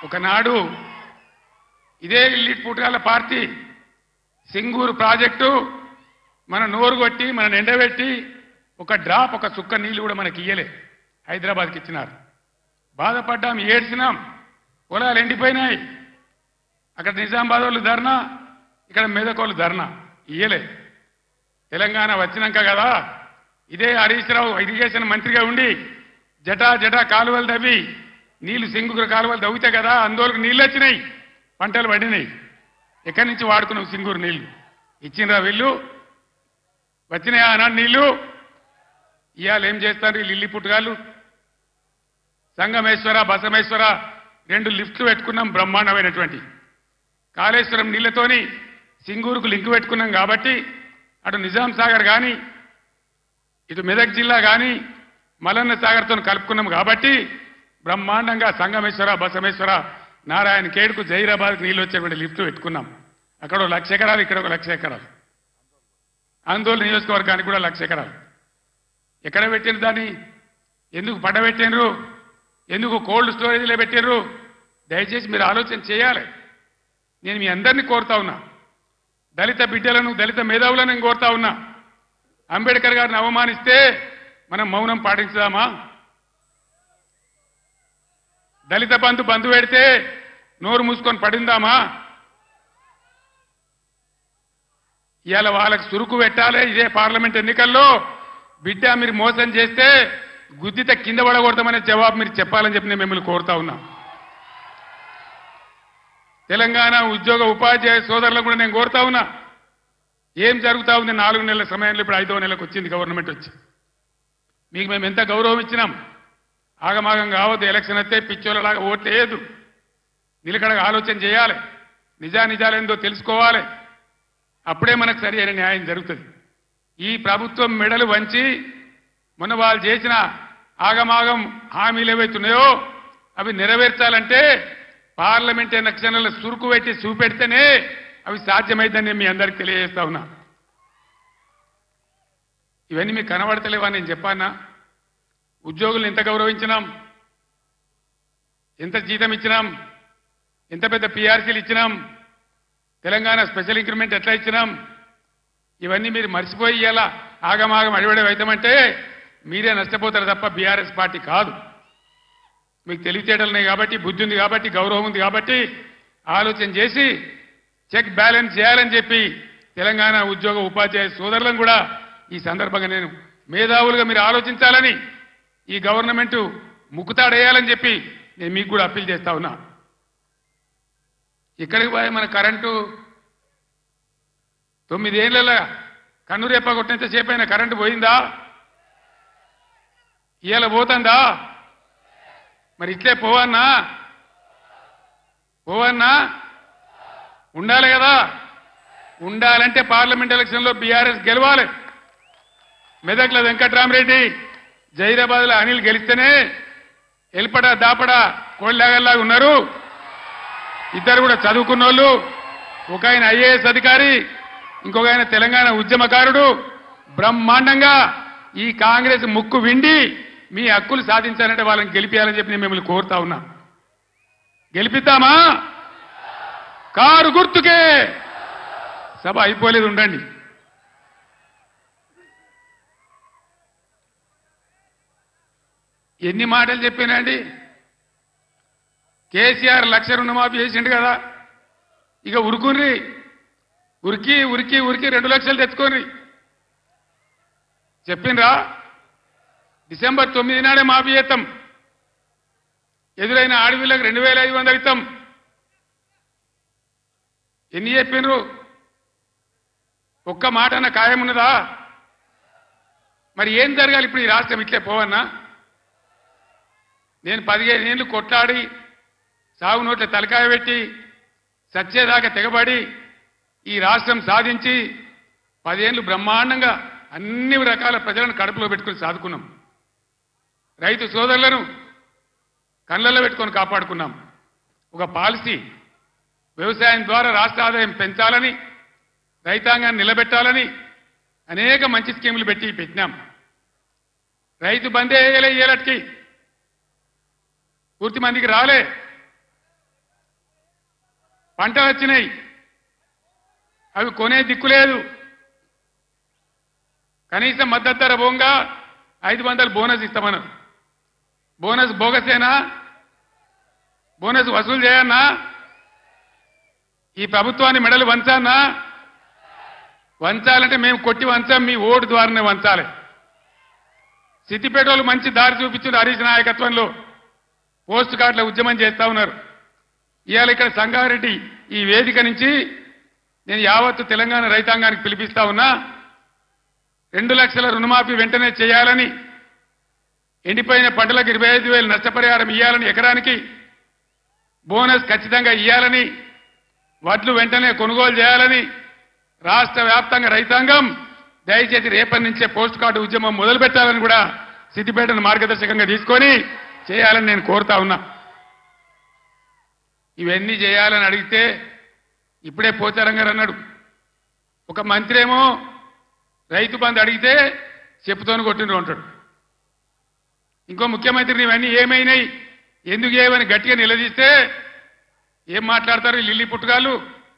ఒకనాడు ఇదే లిట్ పుట్టాల పార్టీ సింగూరు ప్రాజెక్టు మన నోరు కొట్టి మన ఎండబెట్టి ఒక డ్రాప్ ఒక చుక్క నీళ్లు కూడా మనకి ఇయ్యలే హైదరాబాద్కి ఇచ్చినారు బాధపడ్డాం ఏడ్చినాం పొలాలు ఎండిపోయినాయి అక్కడ నిజామాబాద్ వాళ్ళు ధర్నా ఇక్కడ మెదక్ వాళ్ళు ధర్నా ఇయ్యలే తెలంగాణ వచ్చినాక కదా ఇదే హరీష్ రావు ఇరిగేషన్ మంత్రిగా ఉండి జటా కాలువలు తవ్వి నీళ్లు సింగూరు కాలువలు తవ్వితే కదా అందులోకి నీళ్ళు వచ్చినాయి పంటలు పడినాయి ఎక్కడి నుంచి వాడుకున్నాం సింగూరు నీళ్లు ఇచ్చినరా వీళ్ళు వచ్చినాయా ఆనాడు నీళ్లు ఇవాళ ఏం చేస్తారు ఈ లిల్లీ పుట్టుగాళ్ళు సంగమేశ్వర బసమేశ్వర 2 లిఫ్ట్లు పెట్టుకున్నాం బ్రహ్మాండమైనటువంటి కాళేశ్వరం నీళ్లతోని సింగూరుకు లింక్ పెట్టుకున్నాం కాబట్టి అటు నిజాం సాగర్ కానీ ఇటు మెదక్ జిల్లా కానీ మలన్న సాగర్తో కలుపుకున్నాం కాబట్టి బ్రహ్మాండంగా సంగమేశ్వర బసమేశ్వర నారాయణ ఖేడ్కు జైరాబాద్కు నీళ్ళు వచ్చేటువంటి లిఫ్ట్ పెట్టుకున్నాం అక్కడ 1,00,000 ఎకరాలు ఇక్కడ 1,00,000 ఎకరాలు ఆందోళన నియోజకవర్గానికి కూడా 1,00,000 ఎకరాలు ఎక్కడ పెట్టిన దాన్ని ఎందుకు పడబెట్టినరు ఎందుకు కోల్డ్ స్టోరేజ్లో పెట్టినరు దయచేసి మీరు ఆలోచన చేయాలి నేను మీ అందరినీ కోరుతా ఉన్నా దళిత బిడ్డలను దళిత మేధావులను నేను కోరుతా ఉన్నా అంబేద్కర్ గారిని అవమానిస్తే మనం మౌనం పాటించుదామా దళిత బంధు పెడితే నోరు మూసుకొని పడిందామా ఇవాళ వాళ్ళకి సురుకు పెట్టాలి ఇదే పార్లమెంట్ ఎన్నికల్లో బిడ్డ మీరు మోసం చేస్తే గుద్దిత కింద పడకూడదామనే జవాబు మీరు చెప్పాలని చెప్పి నేను మిమ్మల్ని కోరుతా ఉన్నా తెలంగాణ ఉద్యోగ ఉపాధ్యాయ సోదరులకు కూడా నేను కోరుతా ఉన్నా ఏం జరుగుతా ఉంది 4 నెలల సమయంలో ఇప్పుడు 5వ నెలకు వచ్చింది గవర్నమెంట్ వచ్చి మీకు మేము ఎంత గౌరవం ఇచ్చినాం ఆగమాగం కావద్దు ఎలక్షన్ వస్తే పిచ్చోళ్ళలాగా ఓట్లేదు నిలకడగా ఆలోచన చేయాలి నిజాలేందో తెలుసుకోవాలి అప్పుడే మనకు సరి అయిన న్యాయం జరుగుతుంది ఈ ప్రభుత్వం మెడలు వంచి మొన్న వాళ్ళు చేసిన ఆగమాగం హామీలు ఏవైతున్నాయో అవి నెరవేర్చాలంటే పార్లమెంట్ ఎలక్షన్లలో సురుకు పెట్టి చూపెడితేనే అవి సాధ్యమైందని మీ అందరికి తెలియజేస్తా ఉన్నా ఇవన్నీ మీకు కనబడతలేవా నేను చెప్పానా ఉద్యోగులను ఎంత గౌరవించినాం ఎంత జీతం ఇచ్చినాం ఎంత పెద్ద పిఆర్సీలు ఇచ్చినాం తెలంగాణ స్పెషల్ ఇంక్రిమెంట్ ఎట్లా ఇచ్చినాం ఇవన్నీ మీరు మర్చిపోయి ఇయ్యాలా ఆగమాగం అడివడే అవుతామంటే మీరే నష్టపోతారు తప్ప బీఆర్ఎస్ పార్టీ కాదు మీకు తెలివితేటలున్నాయి కాబట్టి బుద్ధి ఉంది కాబట్టి గౌరవం ఉంది కాబట్టి ఆలోచన చేసి చెక్ బ్యాలెన్స్ చేయాలని చెప్పి తెలంగాణ ఉద్యోగ ఉపాధ్యాయ సోదరులను కూడా ఈ సందర్భంగా నేను మేధావులుగా మీరు ఆలోచించాలని ఈ గవర్నమెంట్ ముక్కుతాడేయాలని చెప్పి నేను మీకు కూడా అప్పీల్ చేస్తా ఉన్నా ఇక్కడికి పోయి మన కరెంటు 9 ఏళ్ళ కన్నురేప కొట్టినంత సేపు అయినా కరెంటు పోయిందా ఇవాళ పోతుందా మరి ఇట్లే పోవన్నా ఉండాలి కదా ఉండాలంటే పార్లమెంట్ ఎలక్షన్లో బీఆర్ఎస్ గెలవాలి మెదక్ల వెంకట్రామరెడ్డి జైరాబాద్లో అనిల్ గెలిస్తేనే ఎల్పడా దాపడా కోళ్ళలాగా ఉన్నారు ఇద్దరు కూడా చదువుకున్న వాళ్ళు ఒక ఆయన ఐఏఎస్ అధికారి ఇంకొక ఆయన తెలంగాణ ఉద్యమకారుడు బ్రహ్మాండంగా ఈ కాంగ్రెస్ ముక్కు విండి మీ హక్కులు సాధించాలంటే వాళ్ళని గెలిపించాలని చెప్పి నేను మిమ్మల్ని కోరుతా ఉన్నా గెలిపిద్దామా కారు గుర్తుకే సభ అయిపోలేదు ఉండండి ఎన్ని మాటలు చెప్పానండి కేసీఆర్ 1,00,000 రుణమాఫీ చేసిండు కదా ఇక ఉరికి 2 లక్షలు తెచ్చుకోండి చెప్పిండ్రా డిసెంబర్ 9 నాడే మాఫీ చేస్తాం ఎదురైన ఆడపిల్లకు 2,500 ఇస్తాం ఎన్ని చెప్పిండ్రు ఒక్క మాట అన్న ఖాయం ఉన్నదా మరి ఏం జరగాలి ఇప్పుడు ఈ రాష్ట్రం ఇట్లే పోవన్నా నేను 15 ఏళ్ళు కొట్లాడి సాగు నోట్ల తలకాయ పెట్టి సచ్చేదాకా తెగబడి ఈ రాష్ట్రం సాధించి 10 ఏళ్ళు బ్రహ్మాండంగా అన్ని రకాల ప్రజలను కడుపులో పెట్టుకుని సాదుకున్నాం రైతు సోదరులను కళ్ళల్లో పెట్టుకొని కాపాడుకున్నాం ఒక పాలసీ వ్యవసాయం ద్వారా రాష్ట్ర ఆదాయం పెంచాలని రైతాంగాన్ని నిలబెట్టాలని అనేక మంచి స్కీములు పెట్టినాం రైతు బందే ఏలటికి పూర్తి మందికి రాలే పంటలు వచ్చినాయి, అవి కొనే దిక్కు లేదు. కనీసం మద్దతు ధర పోగా 500 బోనస్ ఇస్తామన్నారు. బోనస్ బోగసేనా? బోనస్ వసూలు చేయన్నా? ఈ ప్రభుత్వాన్ని మెడలు వంచానా? వంచాలంటే మేము కొట్టి వంచాం, మీ ఓటు ద్వారానే వంచాలి. సిద్దిపేటలో మంచి దారి చూపించారు. హరీష్ నాయకత్వంలో పోస్ట్ కార్డుల ఉద్యమం చేస్తా ఉన్నారు. ఇవాళ ఇక్కడ సంగారెడ్డి ఈ వేదిక నుంచి నేను యావత్తు తెలంగాణ రైతాంగానికి పిలిపిస్తా ఉన్నా. 2 లక్షల రుణమాఫీ వెంటనే చేయాలని, ఎండిపోయిన పంటలకు 25,000 నష్టపరిహారం ఇవ్వాలని, ఎకరానికి బోనస్ ఖచ్చితంగా ఇవ్వాలని, వడ్లు వెంటనే కొనుగోలు చేయాలని రాష్ట్ర వ్యాప్తంగా రైతాంగం దయచేసి రేపటి నుంచే పోస్ట్ కార్డు ఉద్యమం మొదలు పెట్టాలని కూడా సిద్దిపేటను మార్గదర్శకంగా తీసుకొని చేయాలని నేను కోరుతా ఉన్నా. ఇవన్నీ చేయాలని అడిగితే ఇప్పుడే పోచారం గారు అన్నాడు, ఒక మంత్రి ఏమో రైతు బంధు అడిగితే చెప్పుతోని కొట్టిండ్రు అంటాడు. ఇంకో ముఖ్యమంత్రిని ఇవన్నీ ఏమైనాయి, ఎందుకు ఏమని గట్టిగా నిలదీస్తే ఏం మాట్లాడతారు ఈ లిల్లీ పుట్టుగాళ్ళు?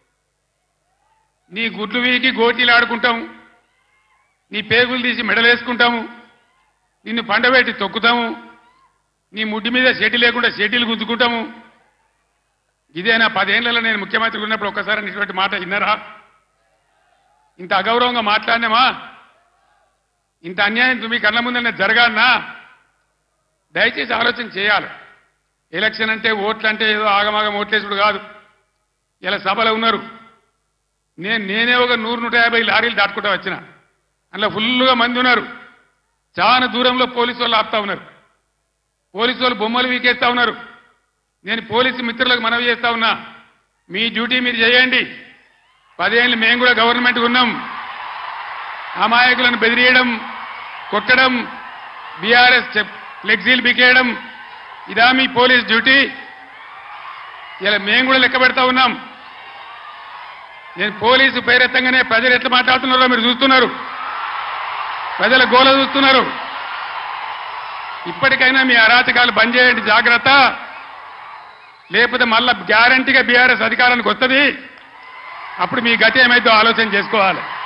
నీ గుడ్లు వీకి గోటీలు ఆడుకుంటాము, నీ పేగులు తీసి మెడలేసుకుంటాము, నిన్ను పండబెట్టి తొక్కుతాము, నీ ముడ్డి మీద షెడ్డి లేకుండా షెడ్డీలు గుంజుకుంటాము. ఇదేనా 10 ఏళ్లలో నేను ముఖ్యమంత్రి ఉన్నప్పుడు ఒక్కసారి ఇటువంటి మాట విన్నారా? ఇంత అగౌరవంగా మాట్లాడినామా? ఇంత అన్యాయం మీ కళ్ళ ముందనే జరగాలన్నా? దయచేసి ఆలోచన చేయాలి. ఎలక్షన్ అంటే ఓట్లు అంటే ఏదో ఆగమాగం ఓట్లేసుడు కాదు. ఇలా సభలో ఉన్నారు, నేనే ఒక 100-150 లారీలు దాటుకుంటా వచ్చిన, అందులో ఫుల్గా మంది ఉన్నారు. చాలా దూరంలో పోలీసు వాళ్ళు ఆపుతా ఉన్నారు, పోలీసు వాళ్ళు బొమ్మలు వీకేస్తా ఉన్నారు. నేను పోలీసు మిత్రులకు మనవి చేస్తా ఉన్నా, మీ డ్యూటీ మీరు చేయండి. 10 ఏళ్ళు మేము కూడా గవర్నమెంట్ ఉన్నాం. అమాయకులను బెదిరియడం, కొట్టడం, బీఆర్ఎస్ ఫ్లెక్సీలు బికేయడం ఇదా మీ పోలీస్ డ్యూటీ? ఇలా మేము కూడా లెక్క పెడతా ఉన్నాం. నేను పోలీసు పేరెత్తంగానే ప్రజలు ఎట్లా మాట్లాడుతున్నారో మీరు చూస్తున్నారు, ప్రజల గోల చూస్తున్నారు. ఇప్పటికైనా మీ అరాచకాలు బంద్ చేయండి, జాగ్రత్త. లేకపోతే మళ్ళా గ్యారంటీగా బీఆర్ఎస్ అధికారానికి వస్తుంది. అప్పుడు మీ గతి ఏమైందో ఆలోచన చేసుకోవాలి.